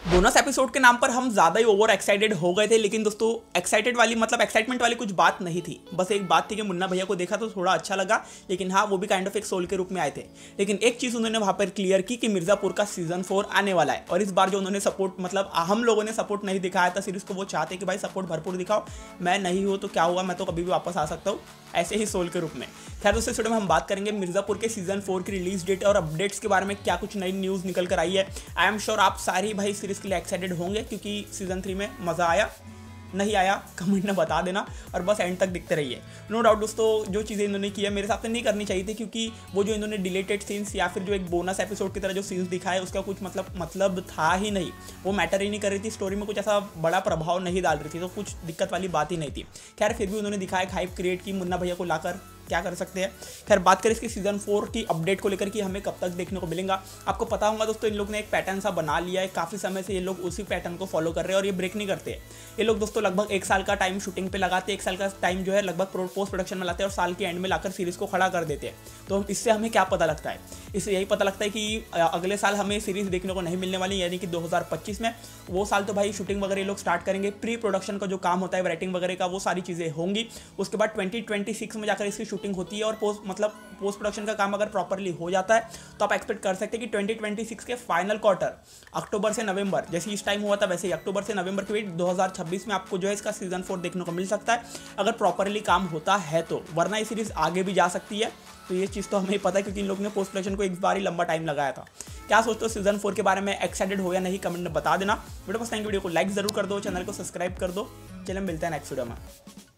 Bonus episode के नाम पर हम ज़्यादा ही ओवर एक्साइटेड हो गए थे, लेकिन दोस्तों एक्साइटमेंट वाली कुछ बात नहीं थी। बस एक बात थी कि मुन्ना भैया को देखा तो थोड़ा अच्छा लगा, लेकिन हाँ वो भी काइंड ऑफ एक सोल के रूप में आए थे। लेकिन एक चीज़ उन्होंने वहाँ पर क्लियर की कि मिर्ज़ापुर का सीजन 4 आने वाला है, और इस बार जो उन्होंने सपोर्ट हम लोगों ने सपोर्ट नहीं दिखाया था सीरीज़ को, वो चाहते कि भाई सपोर्ट भरपूर दिखाओ, मैं नहीं हूँ तो क्या हुआ, मैं तो कभी भी वापस आ सकता हूँ, ऐसे ही सोल के रूप में। खैर दोस्तों, इस वीडियो में हम बात करेंगे मिर्ज़ापुर के सीजन 4 की रिलीज डेट और अपडेट्स के बारे में, क्या कुछ नई न्यूज़ निकल कर आई है। आई एम श्योर आप सारी भाई सीरीज़ के लिए एक्साइटेड होंगे, क्योंकि सीजन 3 में मज़ा आया नहीं आया कमेंट में बता देना, और बस एंड तक दिखते रहिए। नो डाउट दोस्तों, जो चीज़ें इन्होंने की है मेरे हिसाब से नहीं करनी चाहिए थी, क्योंकि वो जो इन्होंने डिलेटेड सीन्स या फिर जो एक बोनस एपिसोड की तरह जो सीन्स दिखाए उसका कुछ मतलब था ही नहीं। वो मैटर ही नहीं कर रही थी, स्टोरी में कुछ ऐसा बड़ा प्रभाव नहीं डाल रही थी, तो कुछ दिक्कत वाली बात ही नहीं थी। खैर फिर भी उन्होंने दिखाया, हाइप क्रिएट की, मुन्ना भैया को लाकर क्या कर सकते हैं। खैर बात करें इसकी सीजन 4 की अपडेट को लेकर कि हमें कब तक देखने को मिलेगा। आपको पता होगा दोस्तों, इन लोग ने एक पैटर्न सा बना लिया है, काफ़ी समय से ये लोग उसी पैटर्न को फॉलो कर रहे हैं और ये ब्रेक नहीं करते। ये लोग दोस्तों लगभग 1 साल का टाइम शूटिंग पे लगाते हैं, 1 साल का टाइम जो है लगभग पोस्ट प्रोडक्शन में लाते हैं, और साल के एंड में लाकर सीरीज़ को खड़ा कर देते हैं। तो इससे हमें क्या पता लगता है, इससे यही पता लगता है कि अगले साल हमें सीरीज़ देखने को नहीं मिलने वाली, यानी कि 2025 में। वो साल तो भाई शूटिंग वगैरह लोग स्टार्ट करेंगे, प्री प्रोडक्शन का जो काम होता है, राइटिंग वगैरह का, वो सारी चीज़ें होंगी। उसके बाद 2026 में जाकर इसकी शूटिंग होती है, और पोस्ट प्रोडक्शन का काम अगर प्रॉपरली हो जाता है तो आप एक्सपेक्ट कर सकते हैं कि 2026 के फाइनल क्वार्टर, अक्टूबर से नवंबर, जैसे इस टाइम हुआ था वैसे ही अक्टूबर से नवंबर के बीच 2026 में आपको जो है इसका सीजन 4 देखने को मिल सकता है, अगर प्रॉपरली काम होता है तो। वरना ये सीरीज़ आगे भी जा सकती है, तो ये चीज़ तो हमें पता है, क्योंकि इन लोगों ने पोस्ट प्रोडक्शन को एक बार ही लंबा टाइम लगाया था। क्या सोचते हो सीजन 4 के बारे में, एक्साइटेड हो या नहीं, कमेंट में बता देना। वीडियो पसंद आएगी वीडियो को लाइक जरूर कर दो, चैनल को सब्सक्राइब कर दो। चलिए मिलते हैं नेक्स्ट वीडियो में।